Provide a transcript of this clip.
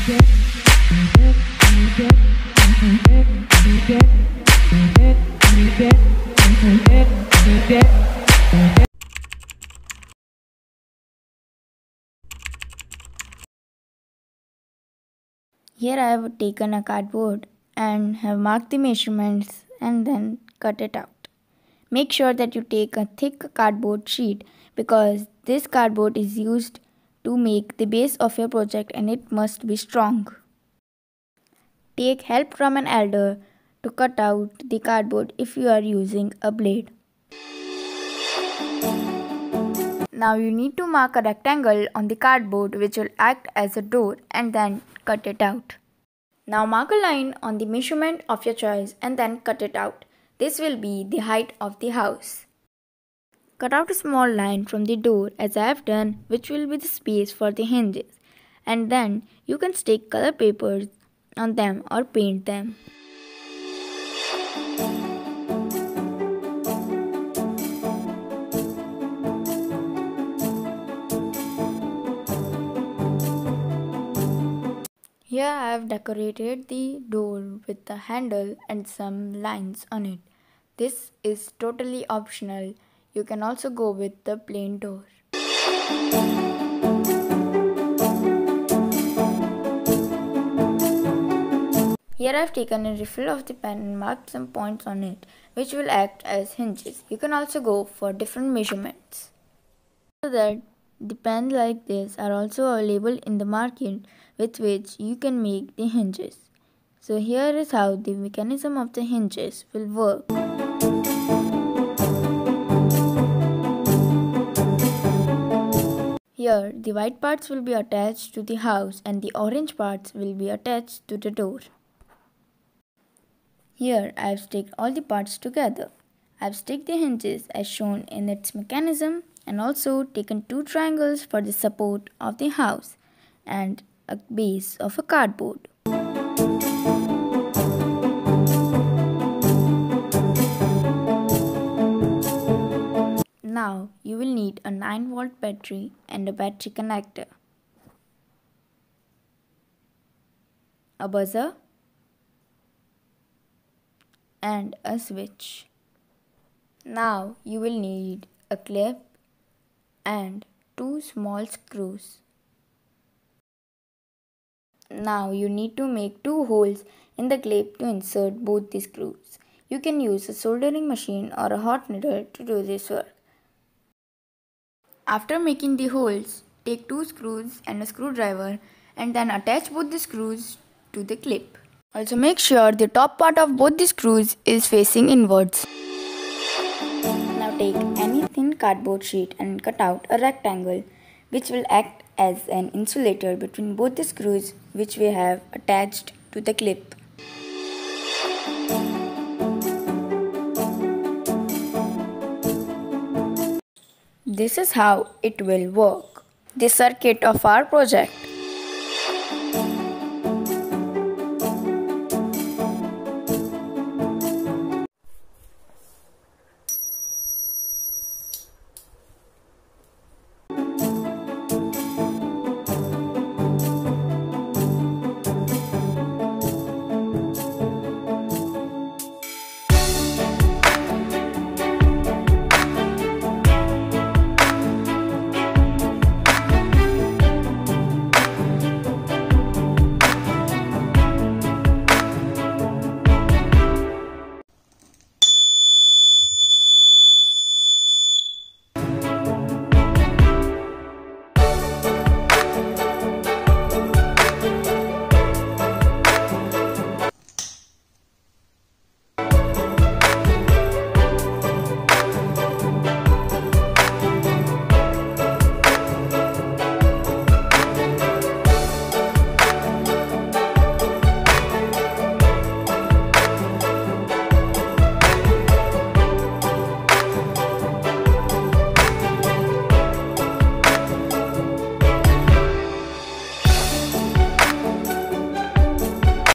Here I have taken a cardboard and have marked the measurements and then cut it out. Make sure that you take a thick cardboard sheet because this cardboard is used to make the base of your project and it must be strong. Take help from an elder to cut out the cardboard if you are using a blade. Now you need to mark a rectangle on the cardboard which will act as a door and then cut it out. Now mark a line on the measurement of your choice and then cut it out. This will be the height of the house. Cut out a small line from the door as I have done, which will be the space for the hinges, and then you can stick color papers on them or paint them. Here I have decorated the door with the handle and some lines on it. This is totally optional. You can also go with the plain door. Here I have taken a refill of the pen and marked some points on it, which will act as hinges. You can also go for different measurements. So that the pens like this are also available in the market with which you can make the hinges. So here is how the mechanism of the hinges will work. Here the white parts will be attached to the house and the orange parts will be attached to the door. Here I have sticked all the parts together. I have sticked the hinges as shown in its mechanism and also taken two triangles for the support of the house and a base of a cardboard. Now you will need a 9-volt battery and a battery connector, a buzzer and a switch. Now you will need a clip and two small screws. Now you need to make two holes in the clip to insert both the screws. You can use a soldering machine or a hot needle to do this work. After making the holes, take two screws and a screwdriver and then attach both the screws to the clip. Also make sure the top part of both the screws is facing inwards. Now take any thin cardboard sheet and cut out a rectangle which will act as an insulator between both the screws which we have attached to the clip. This is how it will work. The circuit of our project.